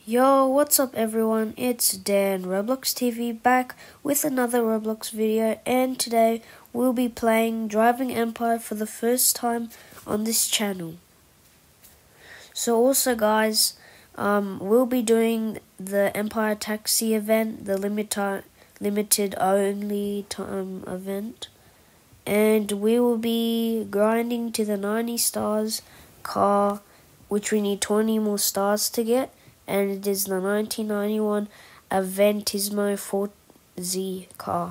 Yo, what's up everyone? It's Dan Roblox TV back with another Roblox video, and today we'll be playing Driving Empire for the first time on this channel. So also guys, we'll be doing the Empire Taxi event, the limited only time event, and we will be grinding to the 90 stars car, which we need 20 more stars to get. And it is the 1991 Aventismo 4Z car.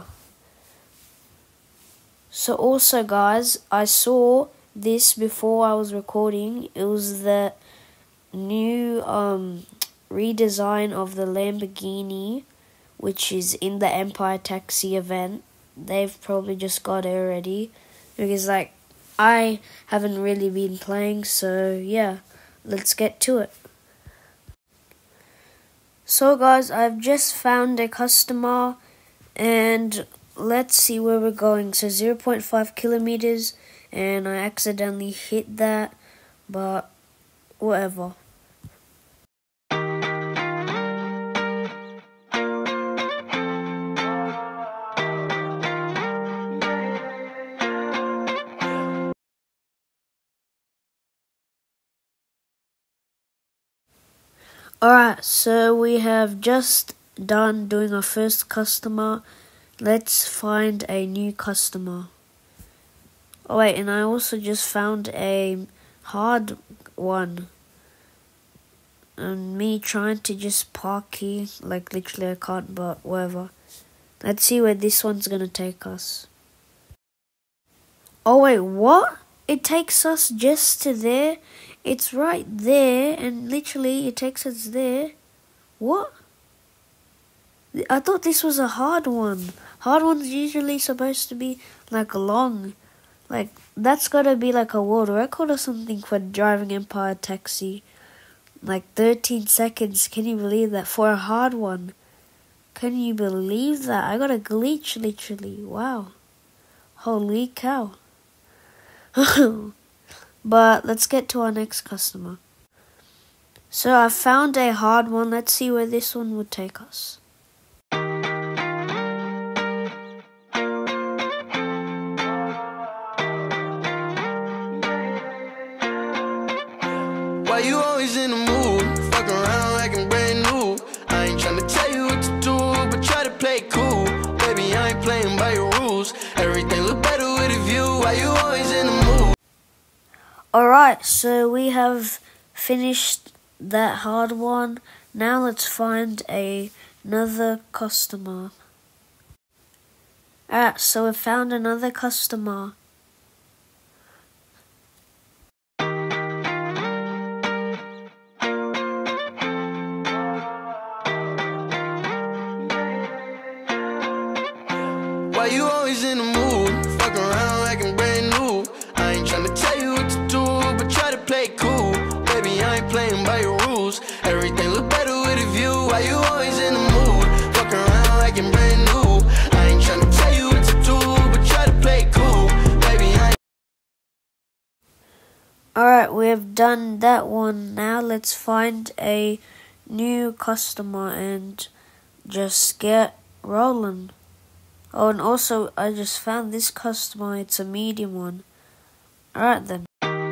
So also guys, I saw this before I was recording. It was the new redesign of the Lamborghini, which is in the Empire Taxi event. They've probably just got it already, because I haven't really been playing, so yeah, let's get to it. So guys, I've just found a customer, and let's see where we're going. So 0.5 kilometers, and I accidentally hit that, but whatever. Alright, so we have just done doing our first customer. Let's find a new customer. Oh wait, and I also just found a hard one. And me trying to just park here, like literally I can't, but whatever. Let's see where this one's gonna take us. Oh wait, what? It takes us just to there? It's right there, and literally it takes us there. What? I thought this was a hard one. Hard one's usually supposed to be like long. Like, that's gotta be like a world record or something for Driving Empire Taxi. Like 13 seconds, can you believe that? For a hard one. Can you believe that? I got a glitch literally, wow. Holy cow. But let's get to our next customer. So I found a hard one. Let's see where this one would take us. Why you always in the mood? Fuck around like I'm brand new. I ain't tryna tell you what to do, but try to play cool. Baby, I ain't playing by your rules. Everything look better with a view. Why you always in the mood? Alright, so we have finished that hard one. Now let's find another customer. Alright, so we found another customer. Why you always in the mood? Fuck around like I'm brand new. I ain't tryna tell you what to do, but try to play cool. Baby, I ain't playing by your rules. Everything look better with a view. Why you always in the mood? Fuck around like I'm brand new. I ain't tryna tell you what to do, but try to play cool. Baby, I ain't. Alright, we have done that one. Now let's find a new customer and just get rolling. Oh, and also I just found this customer. It's a medium one. Alright then.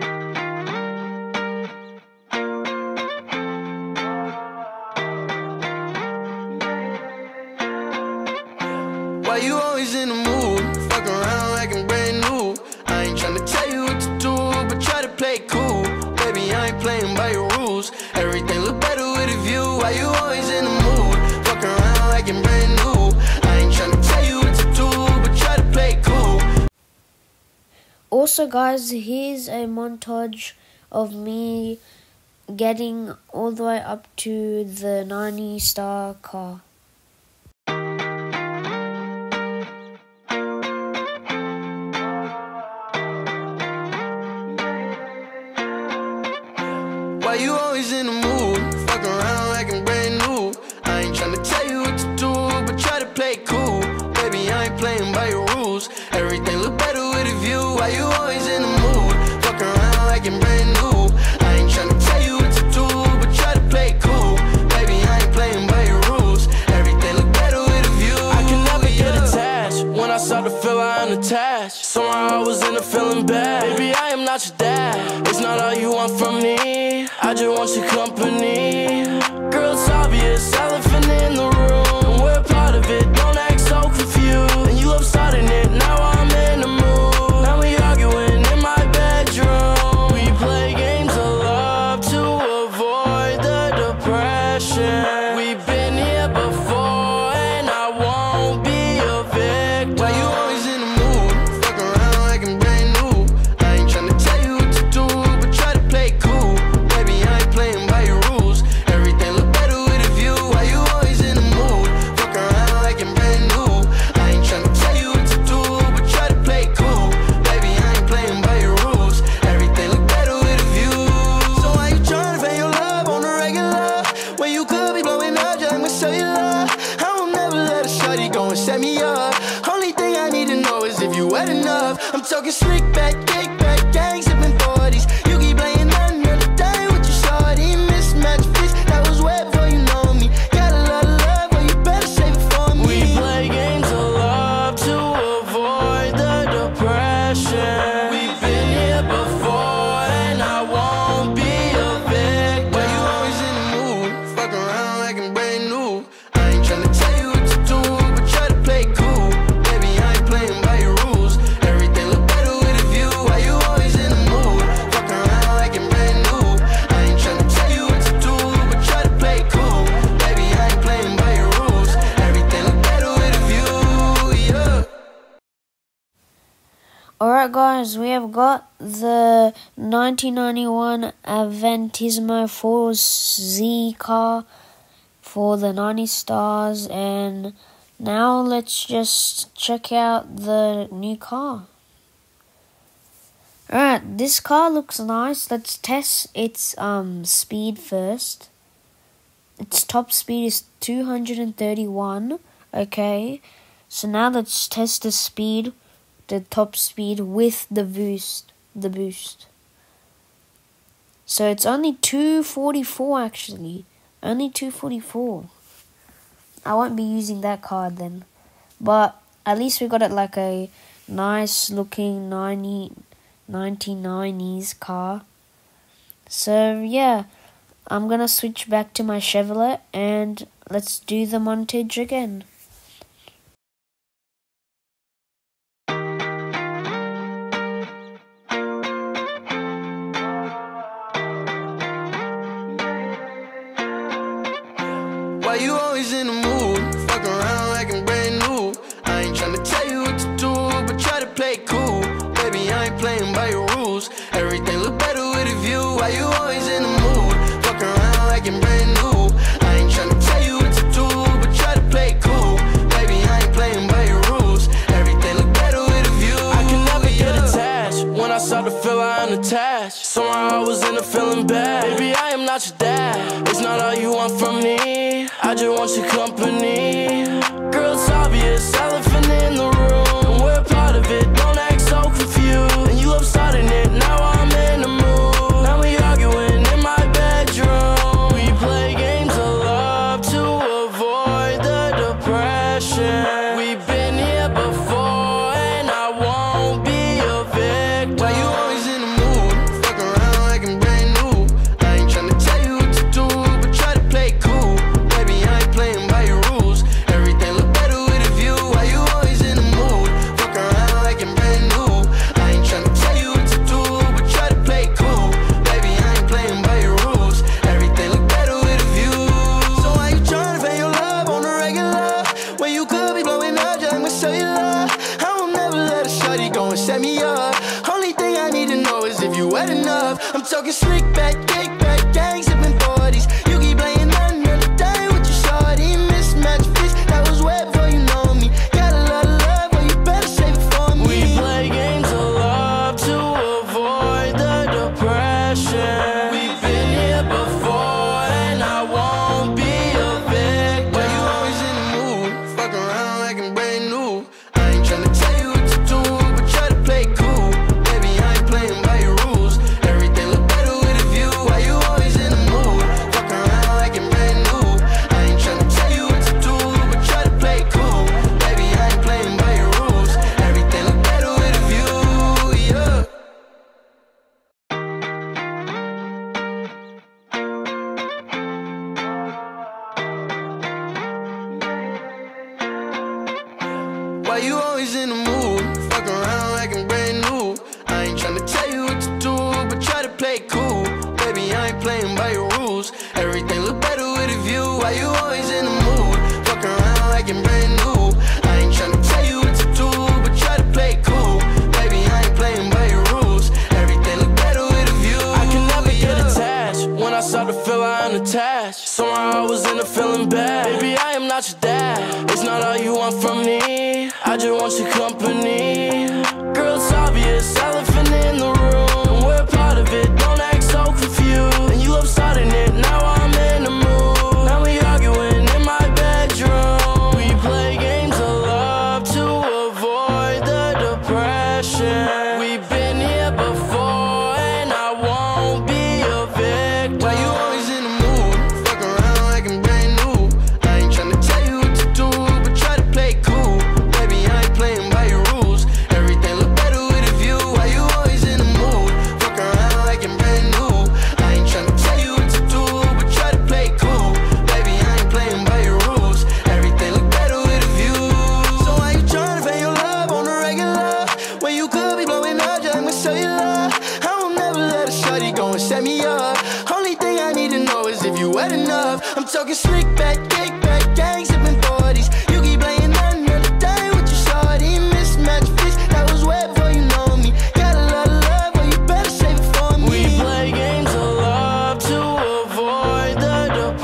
Why you always in the mood? Fuck around like I'm brand new. I ain't tryna tell you what to do, but try to play cool. Baby, I ain't playing by your rules. Everything look better with a view. Why you always in the mood? Fuck around like I'm brand new. I ain't tryna tell you what to do, but try to play cool. Also guys, here's a montage of me getting all the way up to the 90 star car. Why you always in the mood? Fuck around like I'm brand new. I ain't tryna tell you what to do, but try to play cool. Baby, I ain't playing by your rules. Everything look better with a view. Why you always in the mood? Fuck around like I'm brand new. I ain't tryna tell you what to do, but try to play cool. Baby, not all you want from me. I just want your company. Girl, it's obvious, elephant in the room. We're part of it, don't act so confused. And you love starting it, now I'm in the mood. Now we arguing in my bedroom. We play games of love to avoid the depression. We've been here before and I won't be a victim. Why you always in the mood? Fuck around like I'm brand new. I ain't tryna tell you what to do, but try to play cool. Baby, I ain't playing by your rules. Everything look better with a view. Why you always in the mood? Fuck around like I'm brand new. I ain't tryna tell you what to do, but try to play cool. Baby, I ain't playing by your rules. Everything look better with a view. So why you tryna fake your love on the regular? When you could be blowing up just like my cellular. I won't never let a shawty go and set me up. Only thing I need to know is if you wet enough. I'm talking slick back, kick back, gang sipping 40s. You keep playing another day with your shawty. Mismatch fish, that was wet before you know me. Got a lot of love, but you better save it for me. We play games of love to avoid the depression. We've been here before and I won't be a victim. Why you always in the mood? Fuck around like I'm brand new. I ain't tryna tell you what to do, but try to play cool. Baby, I ain't playing by your rules. Everything look better with a view. Why you always in the mood? Fuck around like I'm brand new. I ain't tryna tell you what to do, but try to play cool. Baby, I ain't playing by your rules. Everything look better with a view, yeah. Alright guys, we have got the 1991 Aventismo 4Z car for the 90 stars, and now let's just check out the new car. Alright, this car looks nice. Let's test its speed first. Its top speed is 231. Okay, so now let's test the speed, the top speed with the boost. So it's only 244 actually. Only 244. I won't be using that card then. But at least we got it like a nice looking 1990s car. So yeah, I'm gonna switch back to my Chevrolet and let's do the montage again. Why you always in the mood? Fuck around like I'm brand new. I ain't tryna tell you what to do, but try to play cool. Baby, I ain't playing by your rules. Everything look better with a view. Why you always in the mood? Fuck around like I'm brand new. I ain't tryna tell you what to do, but try to play cool. Baby, I ain't playing by your rules. Everything look better with a view. I can never get attached. When I start to feel I unattached, somehow I was in a feeling bad. Baby, I am not your dad. It's not all you want from me. I just want your company. Girl, it's obvious, elephant in the room. We're part of it, don't act so confused. And you love starting it, now I'm in the mood. Now we arguing in my bedroom. We play games of love to avoid the depression. We've been here before and I won't be a victim. Why you always in the mood? Fuck around like I'm brand new. I ain't tryna tell you what to do, but try to play cool. Baby, I ain't playing by your rules. Everything look better with a view. Why you always in the mood? Fuck around like I'm brand new. I ain't tryna tell you what to do, but try to play cool. Baby, I ain't playing by your rules. Everything look better with a view. So why you tryna fake your love on the regular? When you could be blowing up just like my cellular. I won't never let a shawty go and set me up. Only thing I need to know is if you wet enough. I'm talking slick back, kick back, gang sipping 40s. You keep playing another day with your shawty. Mismatch fish, that was wet before you know me. Got a lot of love, but you better save it for me. We play games of love to avoid the depression. We've been here before and I won't be a victim. Why you always in the mood? Fuck around like I'm brand new. I ain't tryna tell you what to do, but try to play cool. Baby, I ain't playing by your rules. Everything look better with a Why you always in the mood? Fuck around acting brand new. I ain't tryna tell you what to do, but try to play it cool. Baby, I ain't playing by your rules. Everything look better with a view. Why you always in the mood? Fuck around acting brand new. I ain't tryna tell you what to do, but try to play it cool. Baby, I ain't playing by your rules. Everything look better with a view. I can never get attached. When I start to feel I am attached, somehow I was in a feeling bad. Baby, I am not your dad. It's not all you want from me. I just want your company. Girl, it's obvious, elephant in the room. We're part of it, don't act so confused. And you love starting it, now I'm in the mood. Now we arguing in my bedroom. We play games of love to avoid the depression. We've been here before and I won't be a victim. Why you always in the mood? Fuck around acting brand new. I ain't tryna tell you what to do, but try to play it cool. Baby, I ain't playing by your rules. Everything look better with a view. Why you always in the mood? Fuck around acting brand new. I ain't tryna tell you what to do, but try to play it cool. Baby, I ain't playing by your rules. Everything look better with a view. So why you tryna fake your love on the regular when you could be blowing up just like my cellular? I won't never let a shorty go and set me up. Only thing I need to know is if you wet enough. I'm talking slick back, kick back, gang sipping 40s. You keep playing another day with your shorty. Mismatch fish, that was wet before you know me. Got a lot of love, but you better save it for me. We play games of love to avoid the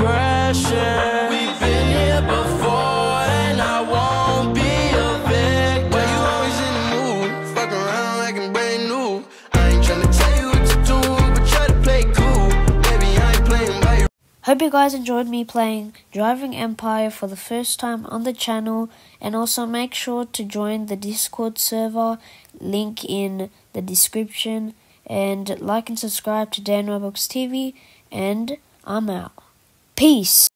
depression. We've been here before and I won't be a victim. Why you always in the mood? Fuck around acting brand new. I ain't tryna tell you what to do, but try to play it cool. Baby, I ain't playing by your Hope you guys enjoyed me playing Driving Empire for the first time on the channel, and also make sure to join the Discord server, link in the description, and like and subscribe to Dan Roblox TV, and I'm out. Peace!